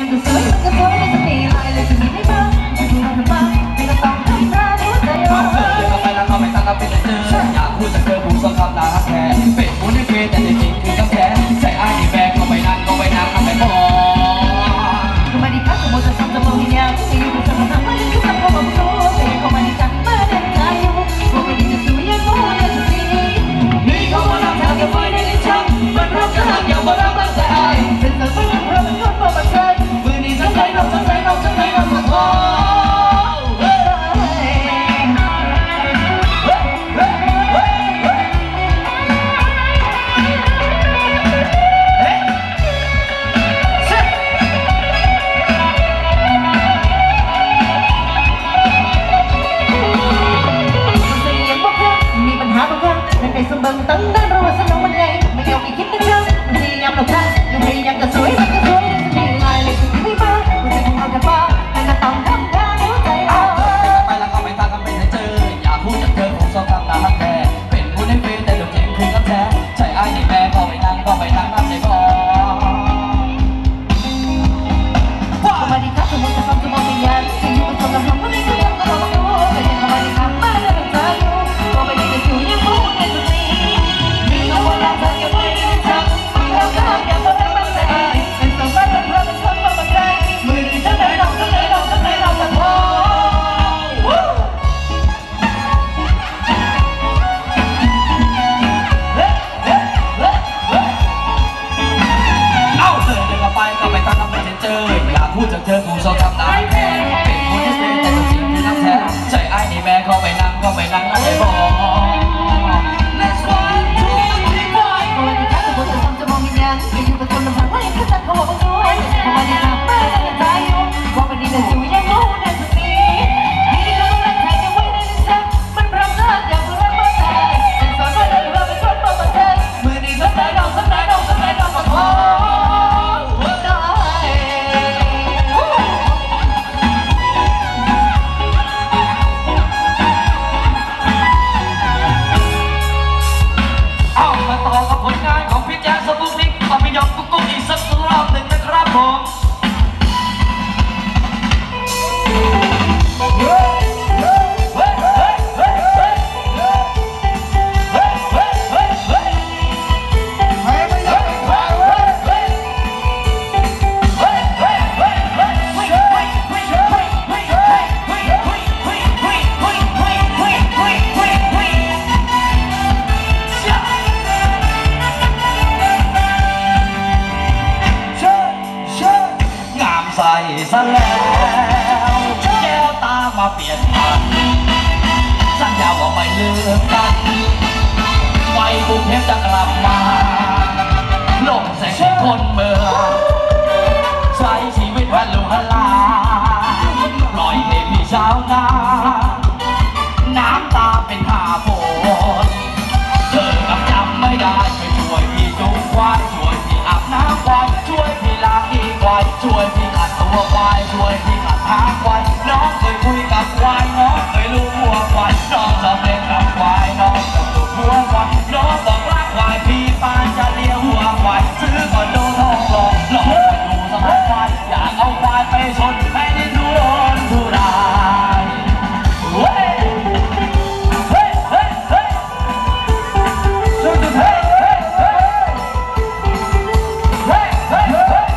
ซะแล้วแก้วตามาเปลี่ยนผันสัญญาว่าไม่ลืมกันไว้กรุงเทพจะกลับมาลงแสงที่คนเมืองใช้ชีวิตฮัลโหลฮัลลาปล่อยให้พี่ชาวนาน้ำตาเป็นหาฝนเธอกับจำไม่ได้ช่วยพี่จูงควายช่วยพี่อาบน้ำควายช่วยพี่ล้างขี้ควายช่วยพี่ขัดตัวควายช่วยพี่ขัดหางควายน้องเคยคุยกับควายน้องเคยรู้หัวควายน้องชอบเล่นกับควายน้องชอบดูหัวควายน้องบอกรักควายพี่ปานจะเลี้ยงหัวควายซื้อคอนโดทองหล่อหล่อไปดูสมัยควายอยากเอาควายไปชนให้ได้ดูโดนทุรายเฮ้ยเฮ้ยเฮ้ยเฮ้ยสุดเฮ้ยเฮ้ยเฮ้ยเฮ้ยเฮ้ยเฮ้ยเฮ้ย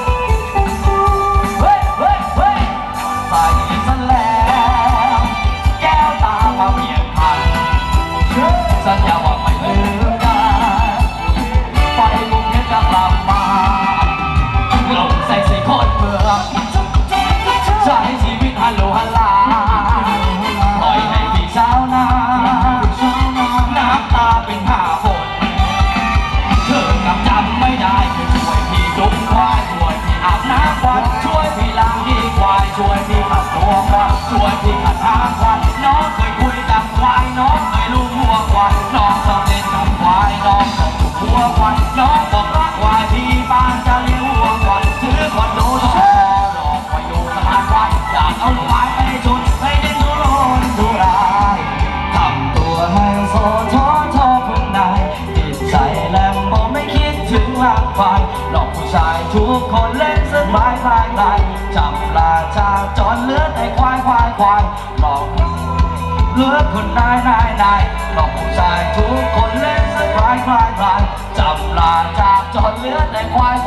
เฮ้ยเฮ้ยเฮ้ยใส่ซะแล้วแก้วตามาเปลี่ยนพันสัญญาว่าไม่ลืมกันไฟกรุงเทพจะกลับมาลงใส่สีคนเมืองายคลายจับลาชาจนเหลือแต่ควายหลอกเหลือคนนายหลอกผู้ชายทุกคนเล่นสักคลายจับลาชาจนเหลือแต่ควาย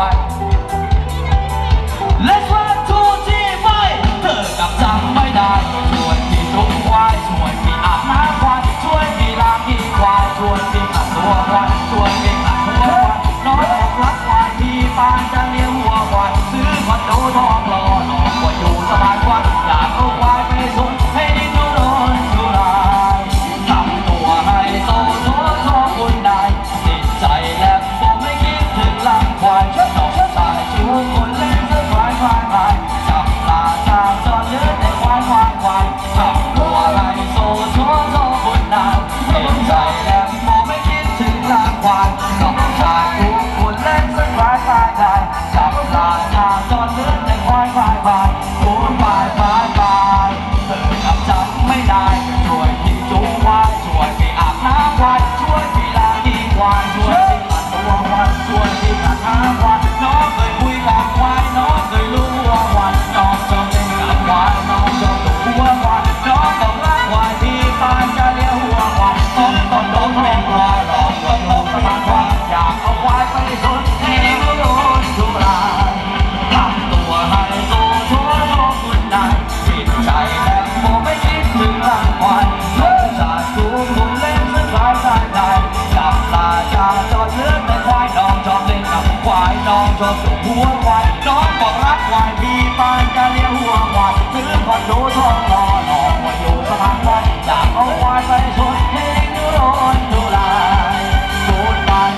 Let's run toที่ไม่เธอกับจำไม่ได้ช่วยพี่จุกควายช่วยพี่อาบน้ำควายช่วยพี่ล้างขี้ควายช่วยพี่ขัดตัวควายช่วยพี่ขัดหัวควายน้องบอกรักควายพี่ปานจะเลี้ยงวัวควายซื้อคอนโดทองหล่อน้องว่าอยู่สบายกว่าอยากเอาควายไปส่งให้ดิ้นโดนทุรายทำตัวให้โซ่คุณนายติดใจแล้วผมไม่คิดถึงหลังควายน้องชายชูคนเล่นควายจับตาจางจอนเลือดในควายทำตัวให้โซ่คนนายติดใจแล้วผมไม่คิดถึงหลังควายน้องชายชูคนเล่นควายจับตาจางจอนเลือดในควายคุณควายเธอกับจำไม่ได้ช่วยพี่จูงควายช่วยพี่อาบน้ำควายช่วยพี่ล้างขี้ควายช่วยพี่ขัดตัวควายช่วยพี่ขัดหางควายน้องเคยคุยกับควายน้องเคยรู้ว่าควายน้องชอบเล่นกับควายน้องชอบดูหัวควายน้องต้องรักควายพี่ปานจะเลี้ยงหัวควายต้องโดนแรงควายร้องต้องสะพานควายอยากเอาควายไปชนให้เขาโดนทุรายทำตัวให้โซ่คุณนายผิดใจแล้วผมไม่คิดถึงร่างควายน้องชายทุกคนเล่นสักคลายจับตาจาจอดเลือดแต่ควายน้องชอบเล่นกับควายน้องชอบดูหัวควายน้องบอกรักควายพี่ปานจะเลี้ยงหัวควายซื้อคอนโดทองหล่อน้องว่าอยู่สะพานควายอยากเอาควายไปชนให้ดูร้อนดูลายสูดตาย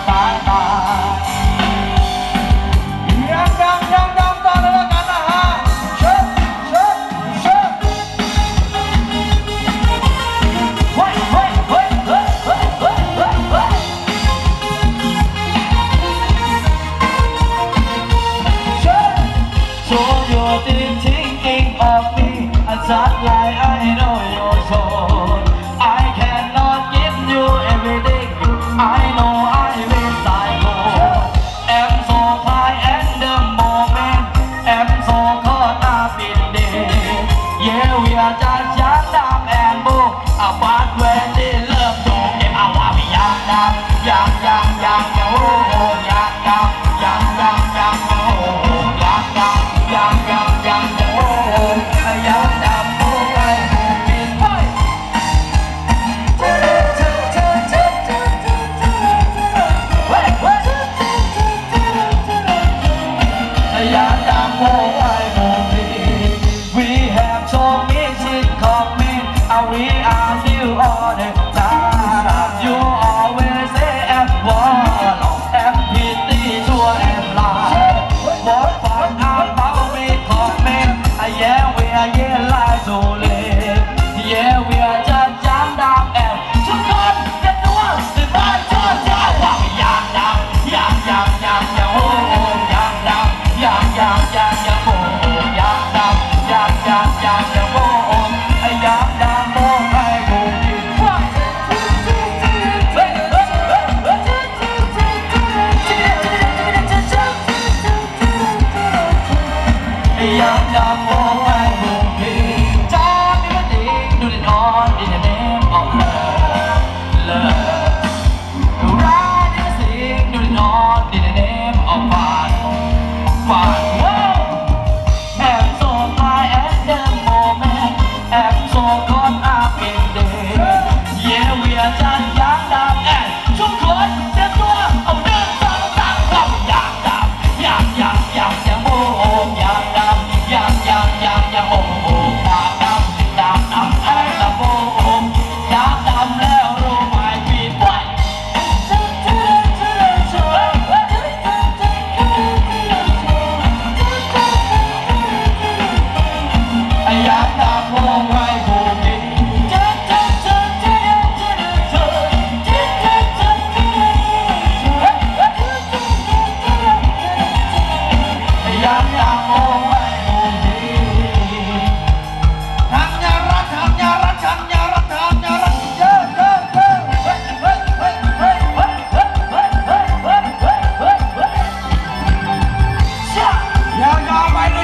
ยังดังต่อเลยละกันนะฮะเชิญเฮ้ยSo you're thinking of me just like I know your soul I cannot give you everything I know I will psycho I'm so high at the moment I'm so caught up in it Yeah we are just young dumb and bold But when they love to get our we young dumb young oh young dumb young oh young dumb young oh young dumb oh I been boy young dumb oh I we have so much in common we are still all the time you always say I'm one I'm pretty sure I'm lying what fun about we comment yeah we are yeah like so late yeah we are just young dumb and ทุกคนจะดูสิบ้านชอบใจว่าyoung dumb young oh young dumb young oh young dumb young oh young dumb oh I go in young dumb oh I go in จ้ามีวันดีดูดินอน in the name of love ride and sing ดูดินอน in the name of fun I'm so high at the moment I'm so caught up in it Yeah we are just young dumb and ทุกคนเตรียมตัวเอา1 2 3ความyoung dumb young oh young dumb young oh young dumbไอ้ละโบyoung dumb แล้วรู้ไหมพี่ป่วยyoung dumb oh I go in young dumb oh I go in ทำยารัดเยอะยาวไป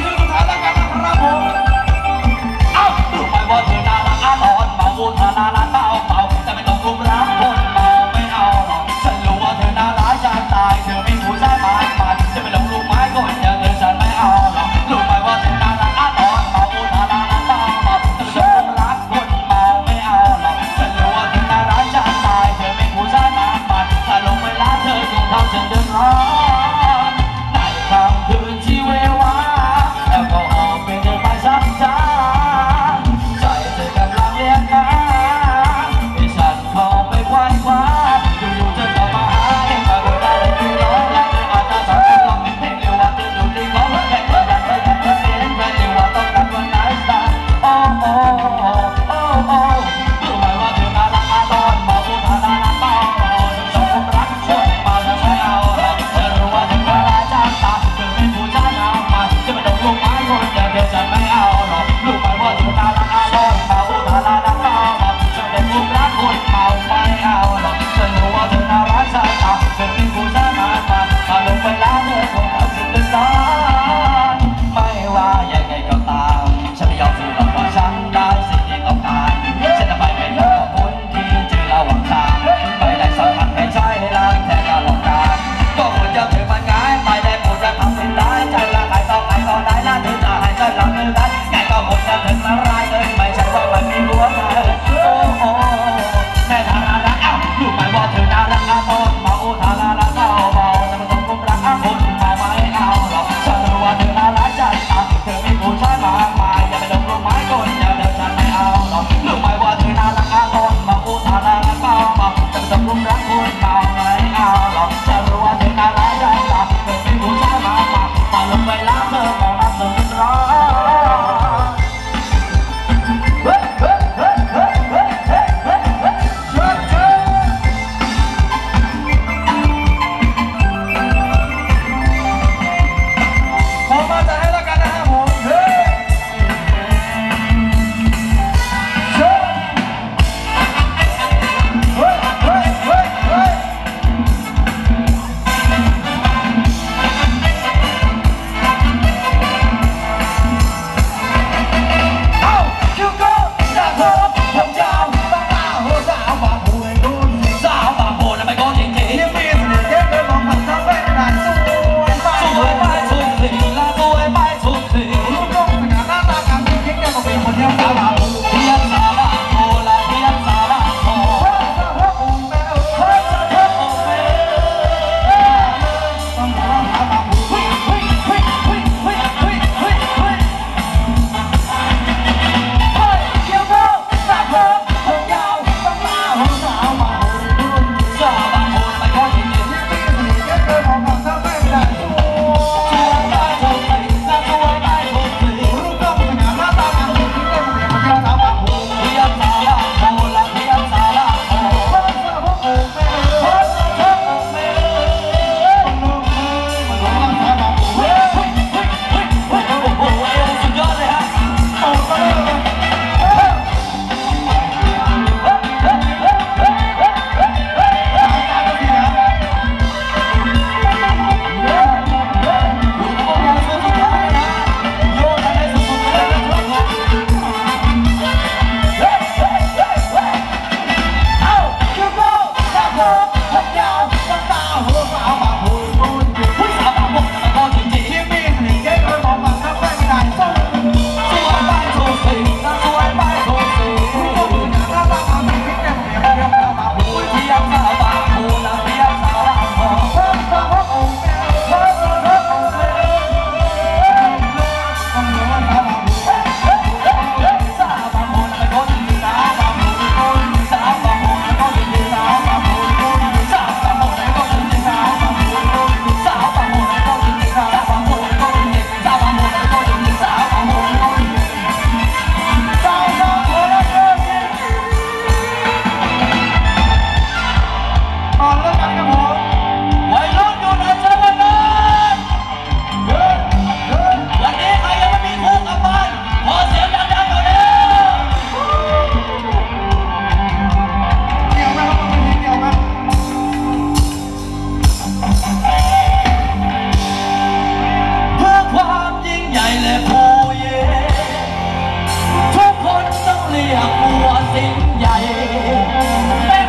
สิ่งใหญ่เป็